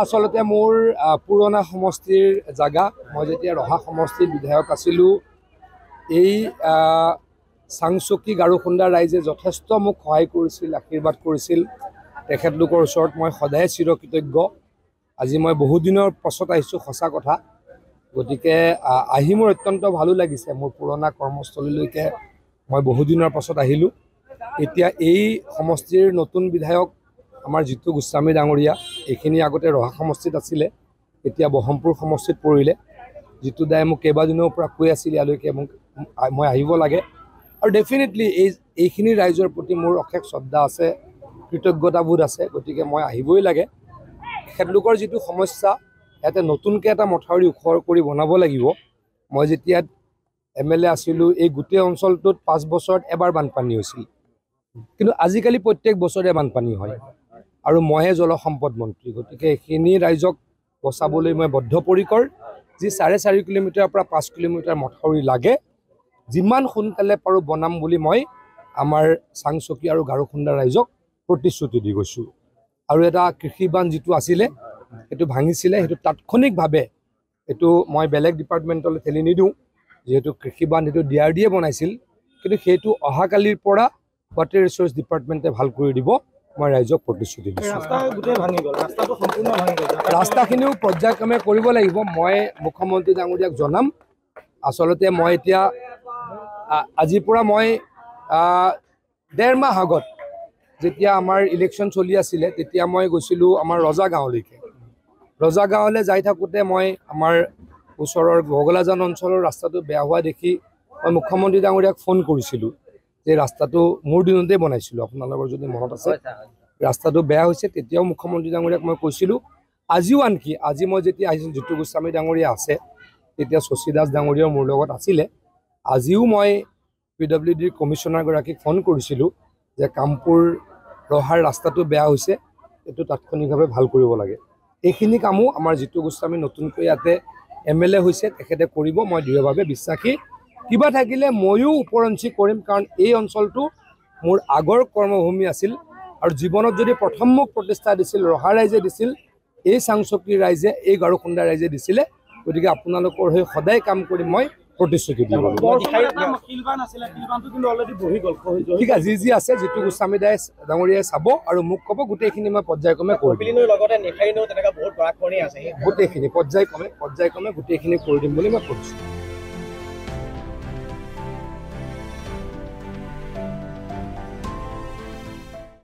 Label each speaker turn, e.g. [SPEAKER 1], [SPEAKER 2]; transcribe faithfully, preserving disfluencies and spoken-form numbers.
[SPEAKER 1] আচলতে মোৰ পুৰণা সমষ্টিৰ জাগা মই যেতিয়া ৰহা সমষ্টিৰ বিধায়ক আছিলোঁ এই চাংচুকী গাৰুখুন্দা ৰাইজে যথেষ্ট মোক সহায় কৰিছিল আশীৰ্বাদ কৰিছিল তেখেতলোকৰ ওচৰত মই সদায় চিৰকৃতজ্ঞ আজি মই বহু দিনৰ পাছত আহিছোঁ সঁচা কথা গতিকে আহি মোৰ অত্যন্ত ভালো লাগিছে মোৰ পুৰণা কৰ্মস্থলীলৈকে মই বহু দিনৰ পাছত আহিলোঁ এতিয়া এই সমষ্টিৰ নতুন বিধায়ক আমাৰ জিতু গোস্বামী ডাঙৰীয়া এইখিনি আগতে ৰহা সমষ্টিত আছিলে এতিয়া বহমপুৰ সমষ্টিত পৰিলে জিতু দাই মোক কেইবাদিনৰ পৰা কৈ আছিল ইয়ালৈকে মোক মই আহিব লাগে আৰু ডেফিনেটলি এই এইখিনি ৰাইজৰ প্ৰতি মোৰ অশেষ শ্ৰদ্ধা আছে কৃতজ্ঞতাবোধ আছে গতিকে মই আহিবই লাগে তেখেতলোকৰ যিটো সমস্যা ইয়াতে নতুনকৈ এটা মথাউৰি ওখ কৰি বনাব লাগিব মই যেতিয়া এম এল এ আছিলোঁ এই গোটেই অঞ্চলটোত পাঁচ বছৰত এবাৰ বানপানী হৈছিল কিন্তু আজিকালি প্ৰত্যেক বছৰে বানপানী হয় আৰু মইহে জলসম্পদ মন্ত্ৰী গতিকে এইখিনি ৰাইজক বচাবলৈ মই বদ্ধপৰিকৰ যি চাৰে চাৰি কিলোমিটাৰৰ পৰা পাঁচ কিলোমিটাৰ মথাউৰি লাগে যিমান সোনকালে পাৰোঁ বনাম বুলি মই আমাৰ চাংচুকী আৰু গাৰুখুন্দা ৰাইজক প্ৰতিশ্ৰুতি দি গৈছোঁ আৰু এটা কৃষিবান যিটো আছিলে সেইটো ভাঙিছিলে সেইটো তাৎক্ষণিকভাৱে এইটো মই বেলেগ ডিপাৰ্টমেণ্টলৈ ঠেলি নিদিওঁ যিহেতু কৃষিবান সেইটো ডি আৰ ডিয়ে বনাইছিল কিন্তু সেইটো অহাকালিৰ পৰা ৱাটাৰ ৰিচোৰ্চ ডিপাৰ্টমেণ্টে ভাল কৰি দিব মই ৰাইজক প্ৰতিশ্ৰুতি দিছোঁ ৰাস্তাখিনিও পৰ্যায়ক্ৰমে কৰিব লাগিব মই মুখ্যমন্ত্ৰী ডাঙৰীয়াক জনাম আচলতে মই এতিয়া আজিৰ পৰা মই ডেৰ মাহ আগত যেতিয়া আমাৰ ইলেকশ্যন চলি আছিলে তেতিয়া মই গৈছিলোঁ আমাৰ ৰজা গাঁৱলৈকে ৰজা গাঁৱলৈ যাই থাকোঁতে মই আমাৰ ওচৰৰ বগলাজান অঞ্চলৰ ৰাস্তাটো বেয়া হোৱা দেখি মই মুখ্যমন্ত্ৰী ডাঙৰীয়াক ফোন কৰিছিলোঁ যে ৰাস্তাটো মোৰ দিনতে বনাইছিলোঁ আপোনালোকৰ যদি মনত আছে ৰাস্তাটো বেয়া হৈছে তেতিয়াও মুখ্যমন্ত্ৰী ডাঙৰীয়াক মই কৈছিলোঁ আজিও আনকি আজি মই যেতিয়া আহিছোঁ জিতু গোস্বামী ডাঙৰীয়া আছে তেতিয়া শশী দাস ডাঙৰীয়াও মোৰ লগত আছিলে আজিও মই পি ডব্লিউ ডিৰ কমিশ্যনাৰগৰাকীক ফোন কৰিছিলোঁ যে কামপুৰ ৰহাৰ ৰাস্তাটো বেয়া হৈছে এইটো তাৎক্ষণিকভাৱে ভাল কৰিব লাগে এইখিনি কামো আমাৰ জিতু গোস্বামী নতুনকৈ ইয়াতে এম এল এ হৈছে তেখেতে কৰিব মই দৃঢ়ভাৱে বিশ্বাসী কিবা থাকিলে ময়ো ওপৰঞ্চি কৰিম কাৰণ এই অঞ্চলটো মোৰ আগৰ কৰ্মভূমি আছিল আৰু জীৱনত যদি প্ৰথম মোক প্ৰতিষ্ঠা দিছিল ৰহা ৰাইজে দিছিল এই চাংচুকী ৰাইজে এই গাৰুখুন্দা ৰাইজে দিছিলে গতিকে আপোনালোকৰ হৈ সদায় কাম কৰি মই প্ৰতিশ্ৰুতি দিম ঠিক আছে যি যি আছে জিতু গোস্বামী দাই ডাঙৰীয়াই চাব আৰু মোক ক'ব গোটেইখিনি মই পৰ্যায়ক্ৰমে কৰিম গোটেইখিনি পৰ্যায়ক্ৰমে পৰ্যায়ক্ৰমে গোটেইখিনি কৰি দিম বুলি মই কৈছোঁ।